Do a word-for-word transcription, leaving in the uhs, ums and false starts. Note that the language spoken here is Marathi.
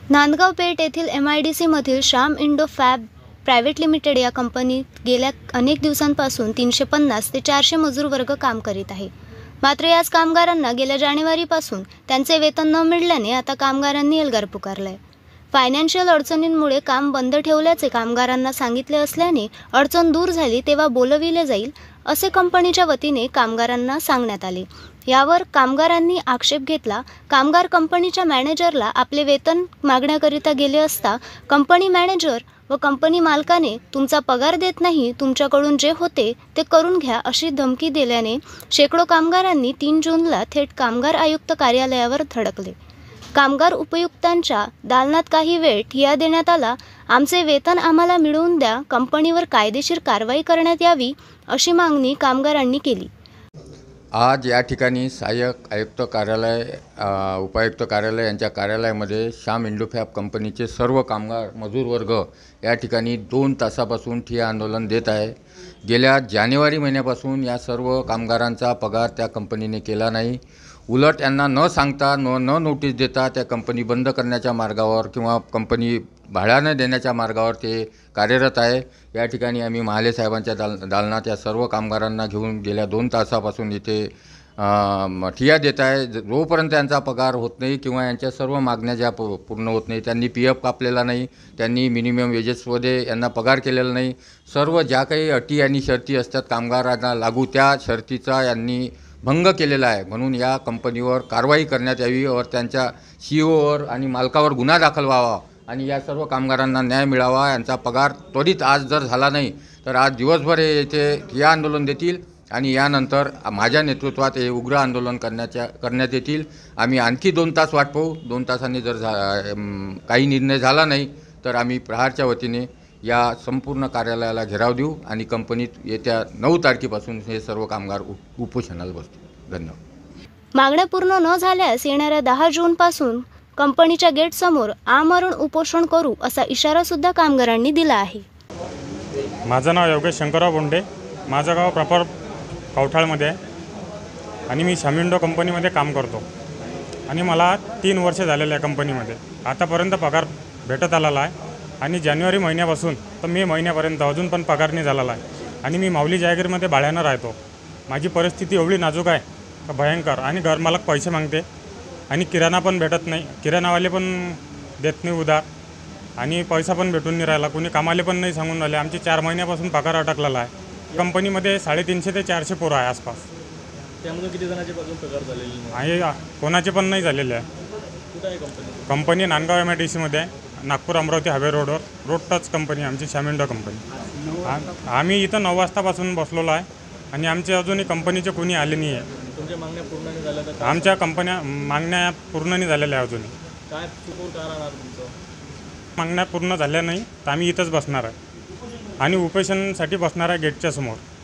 नांदगाव पेठ येथील एम आय डी सीमधील Shyam Indo Fab private limited या कंपनीत गेल्या अनेक दिवसांपासून तीनशे पन्नास ते चारशे मजूर वर्ग काम करीत आहे। मात्र याच कामगारांना गेल्या जानेवारीपासून त्यांचे वेतन न मिळाल्याने आता कामगारांनी एल्गार पुकारलाय। फायनान्शियल अडचणींमुळे काम बंद ठेवल्याचे कामगारांना सांगितले असल्याने अडचण दूर झाली तेव्हा बोलविले जाईल असे कंपनीच्या वतीने कामगारांना सांगण्यात आले। यावर कामगारांनी आक्षेप घेतला। कामगार कंपनीच्या मॅनेजरला आपले वेतन मागण्याकरिता गेले असता कंपनी मॅनेजर व कंपनी मालकाने तुमचा पगार देत नाही, तुमच्याकडून जे होते ते करून घ्या अशी धमकी दिल्याने शेकडो कामगारांनी तीन जूनला थेट कामगार आयुक्त कार्यालयावर धडकले। कामगार उपायुक्तांच्या दालनात काही वेळ ठिय्या देण्यात आला। आमचे वेतन आम्हाला मिळवून द्या, कंपनीवर कायदेशीर कारवाई करण्यात यावी अशी मागणी कामगारांनी केली। आज या ठिकाणी सहाय्यक आयुक्त कार्यालय उपायुक्त कार्यालय यांच्या कार्यालयामध्ये श्याम इंडो फॅब कंपनीचे सर्व कामगार मजूर वर्ग या ठिकाणी दोन तासापासून ठिय्या आंदोलन देत आहे। गेल्या जानेवारी महिन्यापासून या सर्व कामगारांचा पगार त्या कंपनीने केला नाही। उलट यांना न सांगता न न नोटीस देता त्या कंपनी बंद करण्याच्या मार्गावर किंवा कंपनी भाड्याने देण्याच्या मार्गावर ते कार्यरत आहे। या ठिकाणी आम्ही महाले साहेबांच्या दाल दालनात या सर्व कामगारांना घेऊन गेल्या दोन तासापासून इथे ठिय्या देत आहे। जोपर्यंत यांचा पगार होत नाही किंवा यांच्या सर्व मागण्या ज्या पूर्ण होत नाही, त्यांनी पी एफ कापलेला नाही, त्यांनी मिनिमम वेजेसमध्ये यांना पगार केलेला नाही, सर्व ज्या काही अटी आणि शर्ती असतात कामगारांना लागू त्या शर्तीचा यांनी भंग केलेला आहे। म्हणून या कंपनीवर कारवाई करण्यात यावी और त्यांच्या सी ओवर आणि मालकावर गुन्हा दाखल व्हावा आणि या सर्व कामगारांना न्याय मिळावा। यांचा पगार त्वरित आज जर झाला नाही तर आज दिवसभर हे येथे ठिय्या आंदोलन देतील आणि यानंतर माझ्या नेतृत्वात हे उग्र आंदोलन करण्याच्या करण्यात येतील। आम्ही आणखी दोन तास वाट पाहू। दोन तासांनी जर काही निर्णय झाला नाही तर आम्ही प्रहारच्या वतीने या संपूर्ण कार्यालयाला घेराव देऊ आणि कंपनीत येत्या नऊ तारखेपासून हे सर्व कामगार उपोषणाला बसतील। धन्यवाद। मागण्या पूर्ण न झाल्यास येणाऱ्या दहा जून पासून कंपनीच्या गेट समोर आमरण उपोषण करू असा इशारा सुद्धा कामगारांनी दिला आहे। माझं नाव योगेश शंकरराव बोंडे, माझं गाव प्रॉपर कवठाळमध्ये आहे आणि मी श्याम इंडो कंपनीमध्ये काम करतो आणि मला तीन वर्ष झालेले आहे कंपनीमध्ये। आतापर्यंत पगार भेटत आलेला आहे आणि जानेवारी महिन्यापासून तर मे महिन्यापर्यंत अजून पण पगार नाही झालेला आहे आणि मी माऊली जयगीरमध्ये भाड्यानं राहतो। माझी परिस्थिती एवढी नाजूक आहे का भयंकर आणि घरमालक पैसे मागते आणि किराणा पण भेटत नाही, किराणावाले पण देत नाही उधार आणि पैसा पण भेटून नाही राहिला, कोणी कामाले पण नाही सांगून राहिले। आमचे चार महिन्यापासून पगार अटकलेला आहे। कंपनीमध्ये साडेतीनशे ते चारशे पोरं आहे आसपास। त्यामधून किती जणांचे पासून पगार झालेले आहे? कोणाचे पण नाही झालेले आहे। कुठे आहे company? Company Nandgaon M I D सीमध्ये आहे, नागपूर अमरावती हायवे रोडवर, रोड टच कंपनी आमची श्याम इंडो कंपनी। आम्ही इथं नऊ वाजतापासून बसलेलो आहे आणि आमचे अजूनही कंपनीचे कोणी आले नाही आहे। तुमच्या मागण्या पूर्ण नाही झाल्या तर आमच्या कंपन्या मागण्या पूर्ण नाही झालेल्या आहे अजूनही। काय चुकून काय राहणार तुमचं? मागण्या पूर्ण झाल्या नाही तर आम्ही इथंच बसणार आहे आणि उपोषणासाठी बसणार आहे गेटच्या समोर।